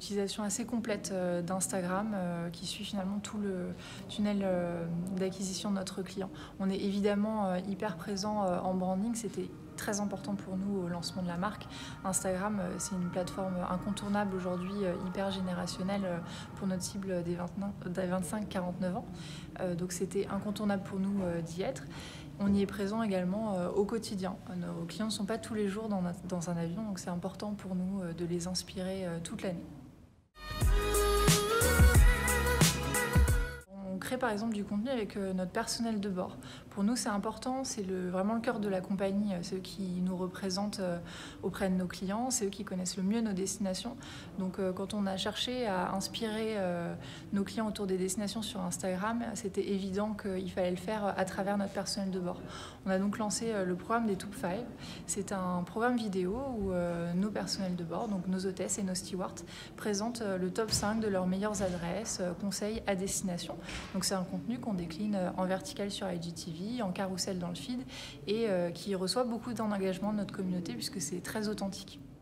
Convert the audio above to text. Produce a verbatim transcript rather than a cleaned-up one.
utilisation assez complète d'Instagram qui suit finalement tout le tunnel d'acquisition de notre client. On est évidemment hyper présent en branding, c'était très important pour nous au lancement de la marque. Instagram, c'est une plateforme incontournable aujourd'hui, hyper générationnelle pour notre cible des vingt-cinq à quarante-neuf ans. Donc c'était incontournable pour nous d'y être. On y est présent également au quotidien. Nos clients ne sont pas tous les jours dans un avion, donc c'est important pour nous de les inspirer toute l'année. On crée par exemple du contenu avec notre personnel de bord. Pour nous, c'est important, c'est le, vraiment le cœur de la compagnie, c'est eux qui nous représentent auprès de nos clients, c'est eux qui connaissent le mieux nos destinations. Donc quand on a cherché à inspirer nos clients autour des destinations sur Instagram, c'était évident qu'il fallait le faire à travers notre personnel de bord. On a donc lancé le programme des Top cinq. C'est un programme vidéo où nos personnels de bord, donc nos hôtesses et nos stewards, présentent le top cinq de leurs meilleures adresses, conseils à destination. Donc c'est un contenu qu'on décline en vertical sur I G T V, en carrousel dans le feed et euh, qui reçoit beaucoup d'engagement de notre communauté puisque c'est très authentique.